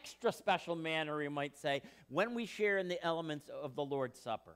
extra special manner, you might say, when we share in the elements of the Lord's Supper.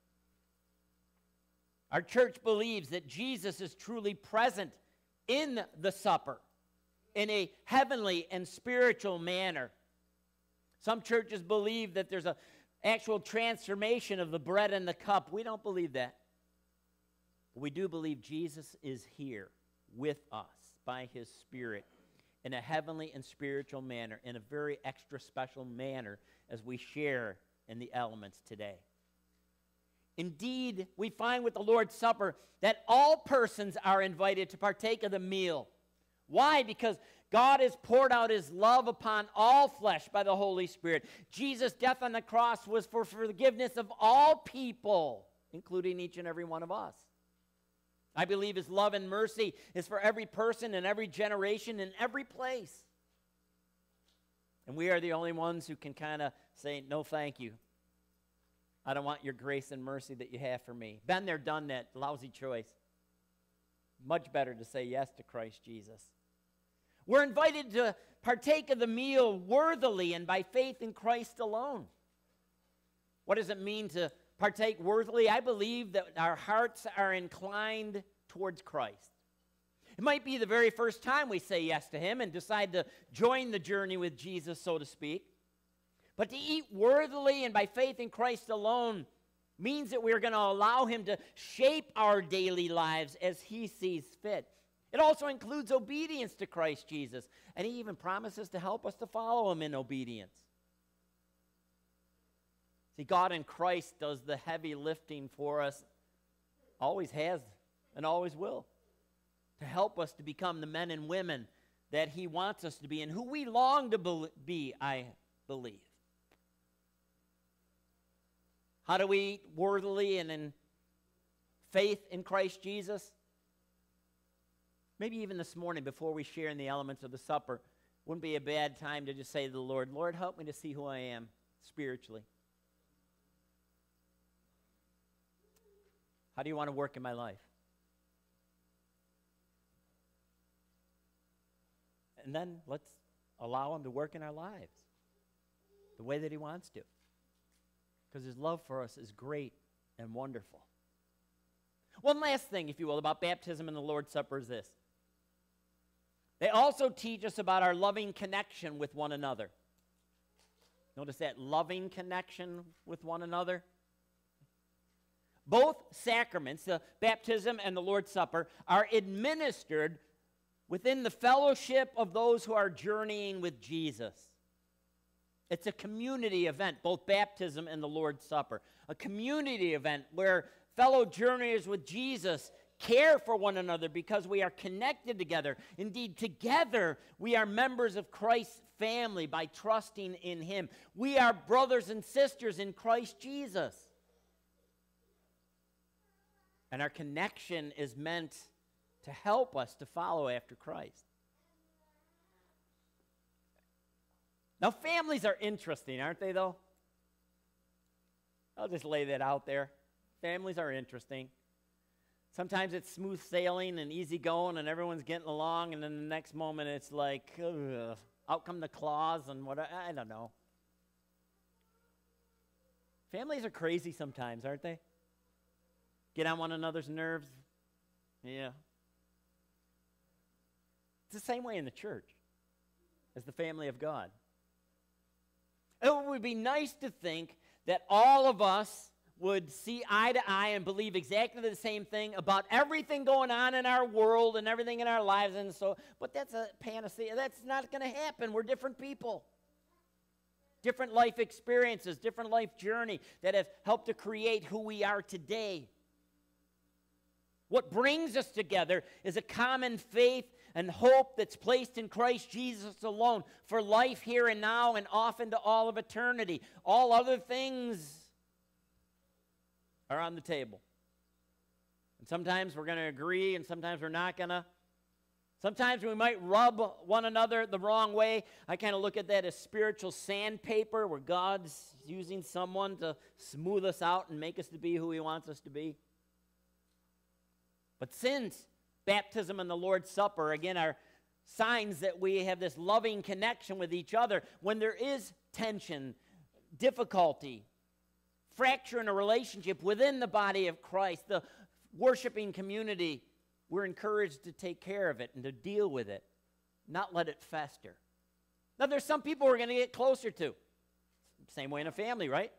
Our church believes that Jesus is truly present in the supper in a heavenly and spiritual manner. Some churches believe that there's an actual transformation of the bread and the cup. We don't believe that. But we do believe Jesus is here with us by his Spirit in a heavenly and spiritual manner, in a very extra special manner as we share in the elements today. Indeed, we find with the Lord's Supper that all persons are invited to partake of the meal. Why? Because God has poured out his love upon all flesh by the Holy Spirit. Jesus' death on the cross was for forgiveness of all people, including each and every one of us. I believe his love and mercy is for every person in every generation in every place. And we are the only ones who can kind of say, no, thank you. I don't want your grace and mercy that you have for me. Been there, done that. Lousy choice. Much better to say yes to Christ Jesus. We're invited to partake of the meal worthily and by faith in Christ alone. What does it mean to partake worthily? I believe that our hearts are inclined towards Christ. It might be the very first time we say yes to him and decide to join the journey with Jesus, so to speak. But to eat worthily and by faith in Christ alone means that we're going to allow him to shape our daily lives as he sees fit. It also includes obedience to Christ Jesus, and he even promises to help us to follow him in obedience. See, God in Christ does the heavy lifting for us, always has and always will, to help us to become the men and women that he wants us to be and who we long to be, I believe. How do we eat worthily and in faith in Christ Jesus? Maybe even this morning, before we share in the elements of the supper, wouldn't be a bad time to just say to the Lord, Lord, help me to see who I am spiritually. How do you want to work in my life? And then let's allow him to work in our lives the way that he wants to. Because his love for us is great and wonderful. One last thing, if you will, about baptism and the Lord's Supper is this. They also teach us about our loving connection with one another. Notice that, loving connection with one another. Both sacraments, the baptism and the Lord's Supper, are administered within the fellowship of those who are journeying with Jesus. It's a community event, both baptism and the Lord's Supper. A community event where fellow journeyers with Jesus care for one another because we are connected together. Indeed, together we are members of Christ's family by trusting in him. We are brothers and sisters in Christ Jesus. And our connection is meant to help us to follow after Christ. Now, families are interesting, aren't they, though? I'll just lay that out there. Families are interesting. Sometimes it's smooth sailing and easy going and everyone's getting along, and then the next moment it's like, ugh, out come the claws and what, I don't know. Families are crazy sometimes, aren't they? Get on one another's nerves. Yeah. It's the same way in the church as the family of God. It would be nice to think that all of us would see eye to eye and believe exactly the same thing about everything going on in our world and everything in our lives, and so, but that's a panacea. That's not going to happen. We're different people. Different life experiences, different life journey that have helped to create who we are today. What brings us together is a common faith and hope that's placed in Christ Jesus alone for life here and now and off into all of eternity. All other things are on the table. And sometimes we're going to agree and sometimes we're not going to. Sometimes we might rub one another the wrong way. I kind of look at that as spiritual sandpaper where God's using someone to smooth us out and make us to be who he wants us to be. But since baptism and the Lord's Supper, again, are signs that we have this loving connection with each other. When there is tension, difficulty, fracture in a relationship within the body of Christ, the worshiping community, we're encouraged to take care of it and to deal with it, not let it fester. Now, there's some people we're going to get closer to. Same way in a family, right?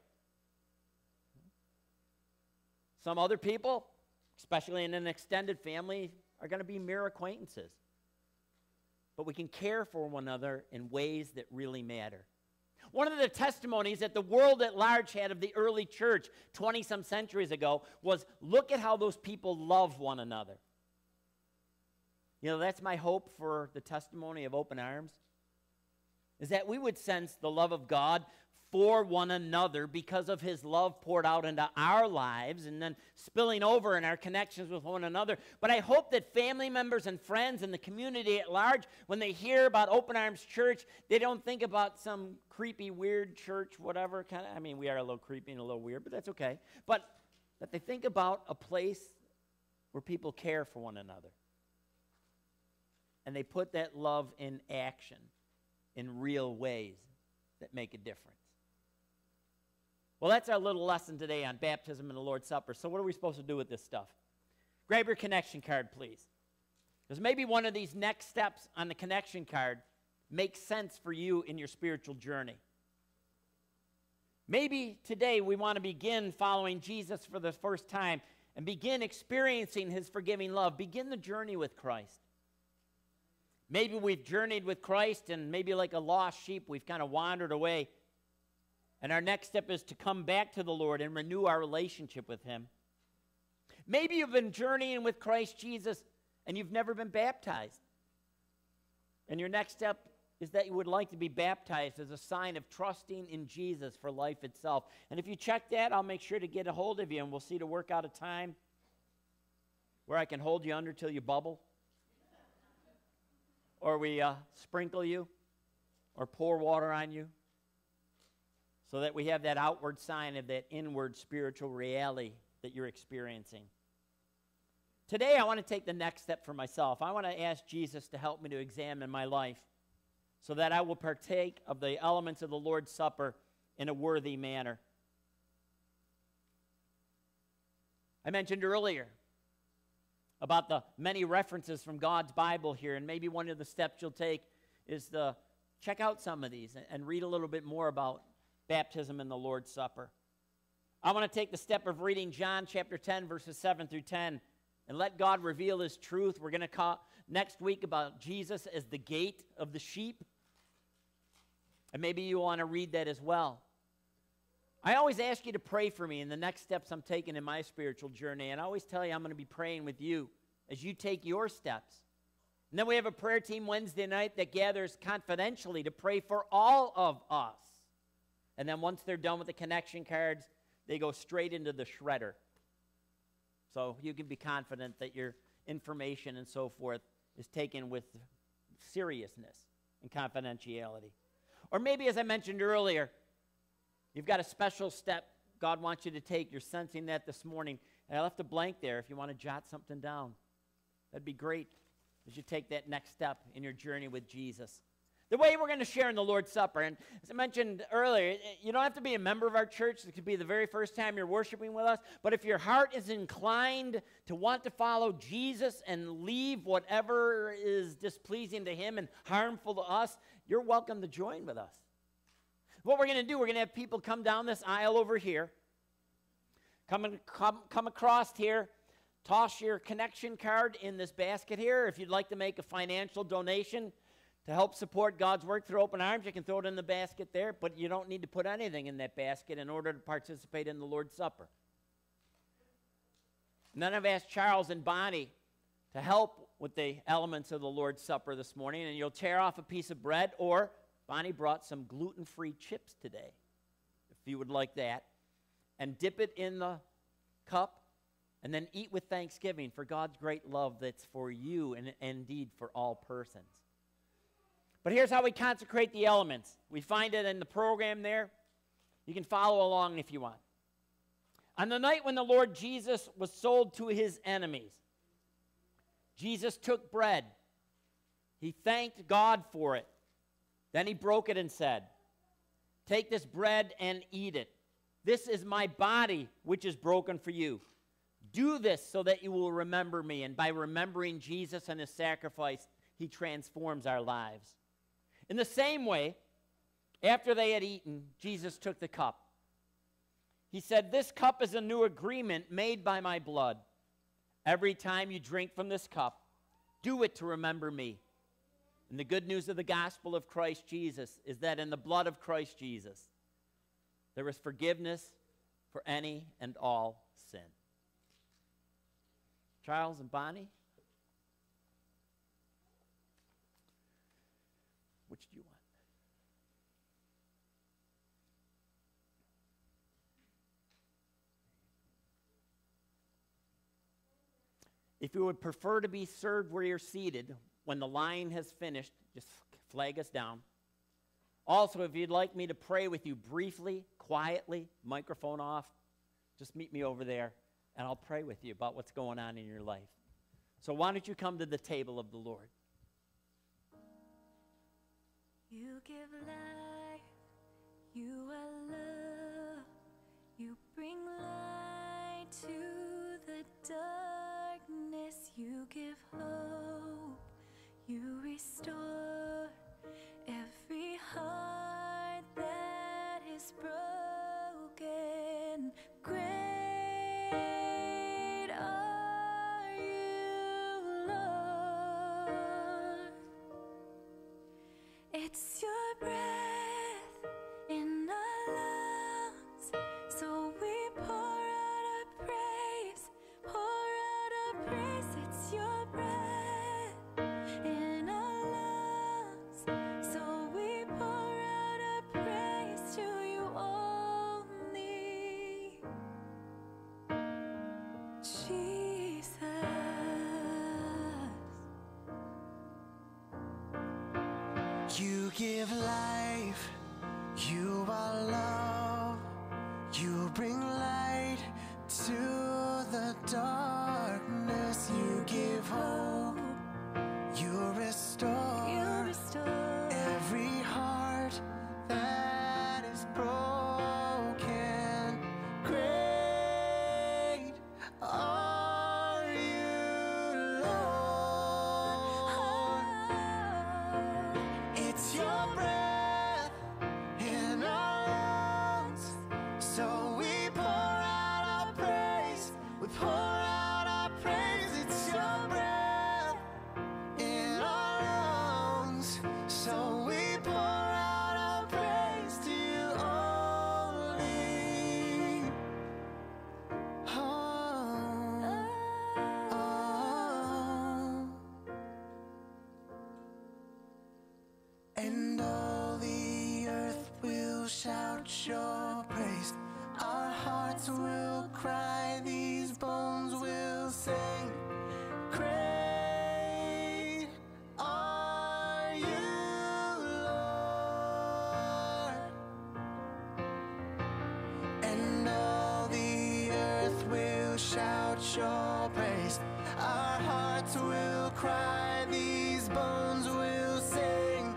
Some other people, especially in an extended family, are going to be mere acquaintances. But we can care for one another in ways that really matter. One of the testimonies that the world at large had of the early church 20-some centuries ago was, look at how those people love one another. You know, that's my hope for the testimony of Open Arms, is that we would sense the love of God for one another because of his love poured out into our lives and then spilling over in our connections with one another. But I hope that family members and friends and the community at large, when they hear about Open Arms Church, they don't think about some creepy, weird church, whatever kind of. I mean, we are a little creepy and a little weird, but that's okay. But that they think about a place where people care for one another. And they put that love in action in real ways that make a difference. Well, that's our little lesson today on baptism and the Lord's Supper. So what are we supposed to do with this stuff? Grab your connection card, please. Because maybe one of these next steps on the connection card makes sense for you in your spiritual journey. Maybe today we want to begin following Jesus for the first time and begin experiencing his forgiving love. Begin the journey with Christ. Maybe we've journeyed with Christ and maybe like a lost sheep, we've kind of wandered away. And our next step is to come back to the Lord and renew our relationship with him. Maybe you've been journeying with Christ Jesus and you've never been baptized. And your next step is that you would like to be baptized as a sign of trusting in Jesus for life itself. And if you check that, I'll make sure to get a hold of you and we'll see to work out a time where I can hold you under till you bubble. Or we sprinkle you or pour water on you, so that we have that outward sign of that inward spiritual reality that you're experiencing. Today, I want to take the next step for myself. I want to ask Jesus to help me to examine my life so that I will partake of the elements of the Lord's Supper in a worthy manner. I mentioned earlier about the many references from God's Bible here, and maybe one of the steps you'll take is to check out some of these and read a little bit more about baptism and the Lord's Supper. I want to take the step of reading John chapter 10, verses 7 through 10, and let God reveal his truth. We're going to talk next week about Jesus as the gate of the sheep, and maybe you want to read that as well. I always ask you to pray for me in the next steps I'm taking in my spiritual journey, and I always tell you I'm going to be praying with you as you take your steps. And then we have a prayer team Wednesday night that gathers confidentially to pray for all of us. And then once they're done with the connection cards, they go straight into the shredder. So you can be confident that your information and so forth is taken with seriousness and confidentiality. Or maybe, as I mentioned earlier, you've got a special step God wants you to take. You're sensing that this morning. And I left a blank there if you want to jot something down. That'd be great as you take that next step in your journey with Jesus. The way we're going to share in the Lord's Supper, and as I mentioned earlier, you don't have to be a member of our church. It could be the very first time you're worshiping with us. But if your heart is inclined to want to follow Jesus and leave whatever is displeasing to him and harmful to us, you're welcome to join with us. What we're going to do, we're going to have people come down this aisle over here, come across here, toss your connection card in this basket here. If you'd like to make a financial donation to help support God's work through Open Arms, you can throw it in the basket there, but you don't need to put anything in that basket in order to participate in the Lord's Supper. And then I've asked Charles and Bonnie to help with the elements of the Lord's Supper this morning, and you'll tear off a piece of bread, or Bonnie brought some gluten-free chips today, if you would like that, and dip it in the cup, and then eat with thanksgiving for God's great love that's for you and indeed for all persons. But here's how we consecrate the elements. We find it in the program there. You can follow along if you want. On the night when the Lord Jesus was sold to his enemies, Jesus took bread, He thanked God for it. Then he broke it and said, "Take this bread and eat it. This is my body, which is broken for you. Do this so that you will remember me." And by remembering Jesus and his sacrifice, he transforms our lives. In the same way, after they had eaten, Jesus took the cup. He said, "This cup is a new agreement made by my blood. Every time you drink from this cup, do it to remember me." And the good news of the gospel of Christ Jesus is that in the blood of Christ Jesus, there is forgiveness for any and all sin. Charles and Bonnie, which do you want? If you would prefer to be served where you're seated, when the line has finished, just flag us down. Also, if you'd like me to pray with you briefly, quietly, microphone off, just meet me over there, and I'll pray with you about what's going on in your life. So why don't you come to the table of the Lord? You give life, you are love, you bring light to the darkness, you give hope, you restore every heart that is broken. Great are you, Lord. It's your breath in our lungs, so we pour out our praise, pour out our praise. It's your breath in our lungs, so we pour out our praise to you only, Jesus. You give life, you are love, you bring light to the darkness, you give hope, you restore every heart that is broken. Great are you, Lord. It's your breath in our lungs, so we pour out our praise. We pour out our praise. It's your breath in our lungs, so we pour out our praise to you only. And all the earth will shout your praise. Our hearts will cry, these bones will sing. Great are you, Lord. And all the earth will shout your praise. Our hearts will cry, these bones will sing.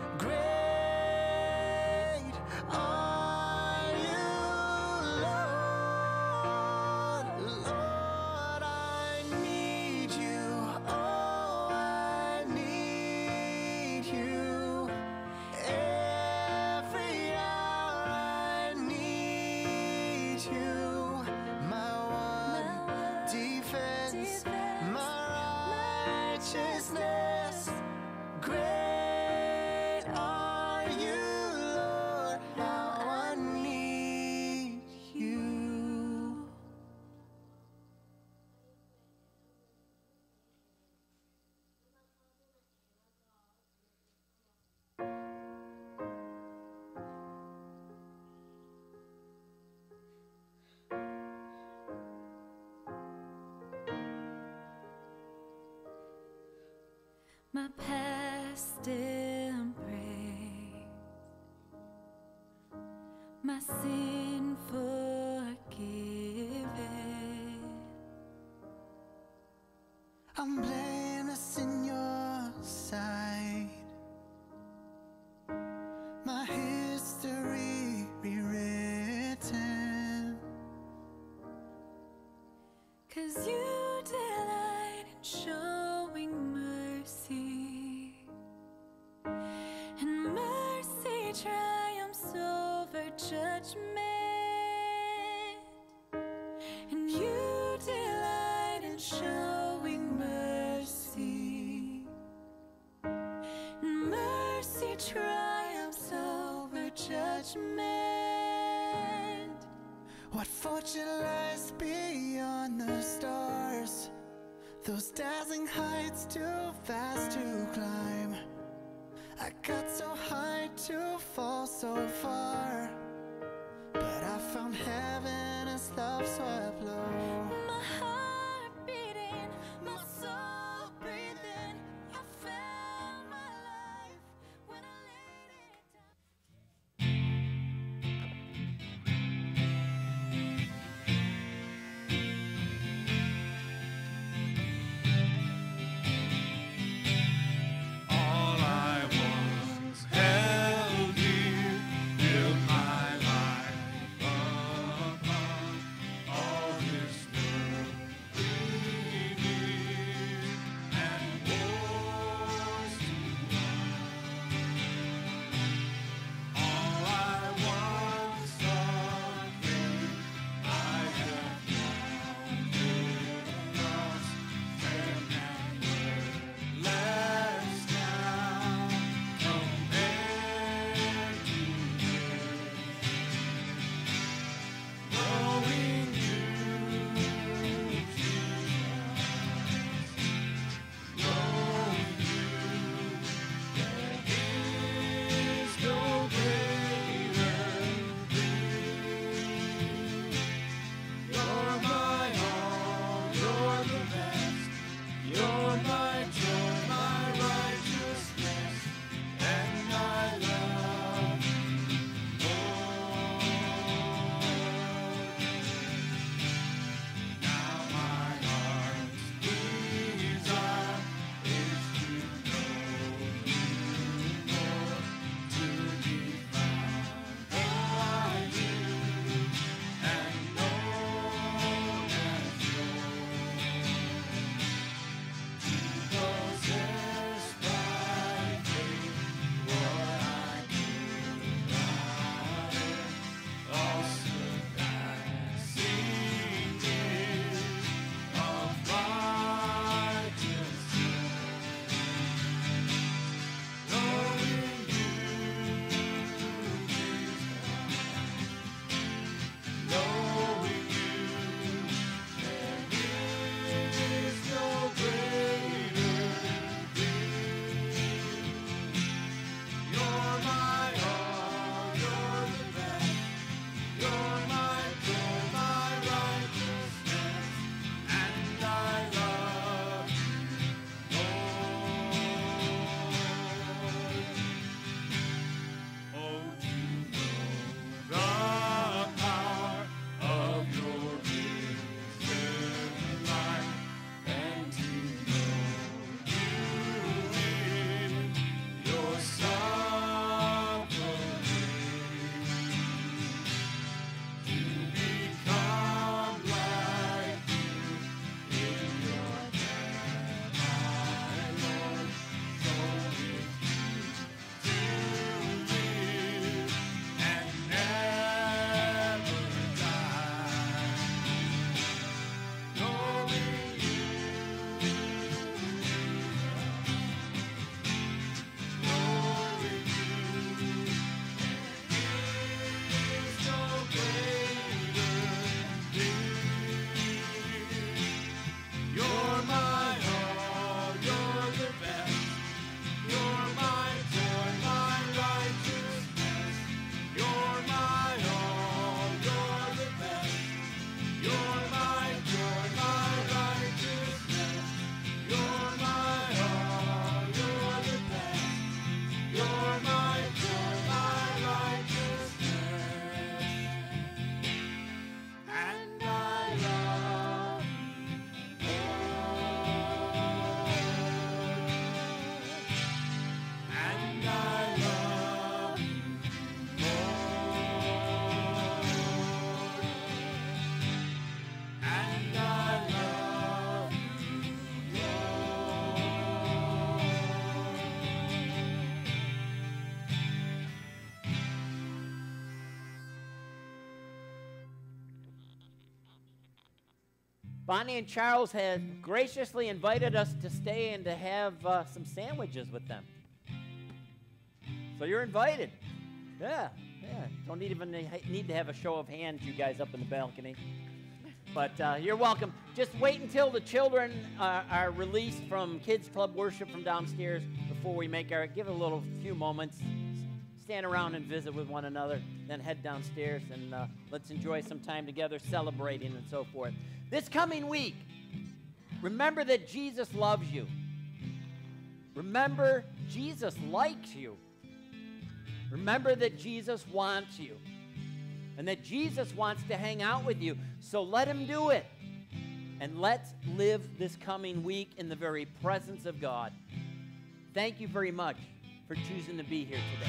Great are you, Lord. Lord, I need you. Oh, I need you. Every hour I need you. My one defense, my righteousness. Great are you, Lord. How I need you. My past embrace, my sin forgiven. I'm blameless in your sight. triumphs over judgment, and you delight in showing mercy. And mercy triumphs over judgment. What fortune lies beyond the stars? Those dazzling heights too fast to climb. I got so high to fall so far, but I found heaven as love swept low. My heart beating, my soul breathing. I found my life when I laid it down. All I was held here Bonnie and Charles had graciously invited us to stay and to have some sandwiches with them. So you're invited. Yeah. Don't even need to have a show of hands, you guys up in the balcony. But you're welcome. Just wait until the children are released from Kids Club Worship from downstairs before we give it a few moments, stand around and visit with one another, then head downstairs and let's enjoy some time together celebrating and so forth. This coming week, remember that Jesus loves you. Remember Jesus likes you. Remember that Jesus wants you and that Jesus wants to hang out with you. So let him do it. And let's live this coming week in the very presence of God. Thank you very much for choosing to be here today.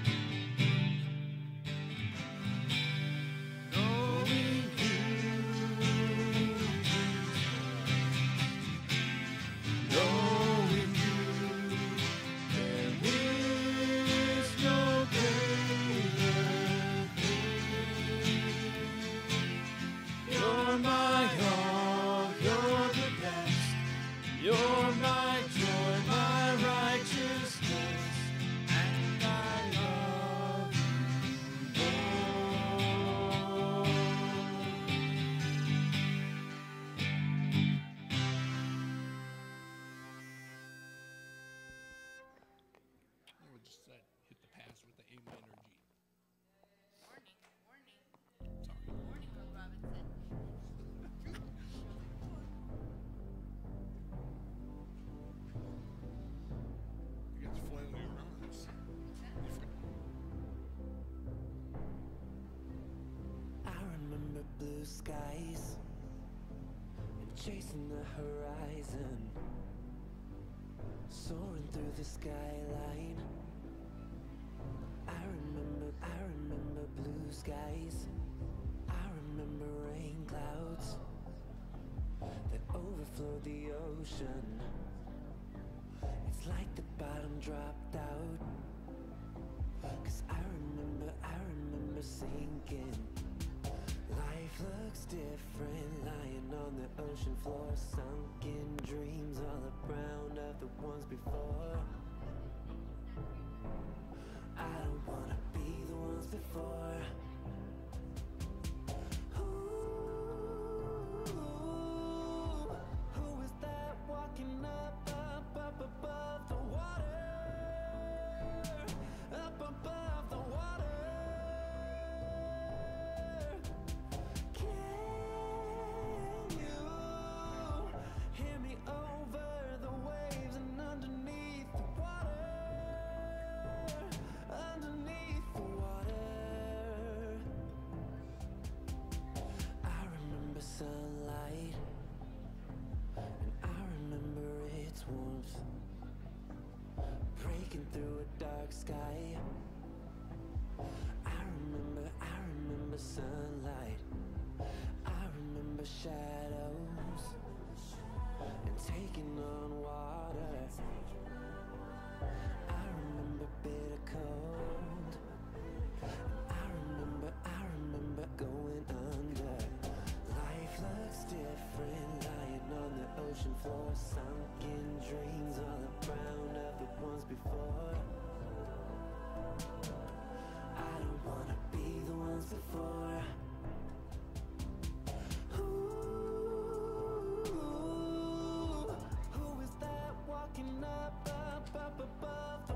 Blue skies and chasing the horizon, soaring through the skyline. I remember blue skies. I remember rain clouds that overflowed the ocean. It's like the bottom dropped out, 'cause I remember sinking. Life looks different, lying on the ocean floor. Sunken dreams all around of the ones before. I don't wanna be the ones before. Who is that walking up above the water? Up above the water. Sunlight, and I remember its warmth, breaking through a dark sky. I remember sunlight. I remember shadows and taking on water. I remember bitter cold. I remember going under. Life looks different, lying on the ocean floor. Sunken dreams all around of the ones before. I don't wanna be the ones before. Who is that walking up above the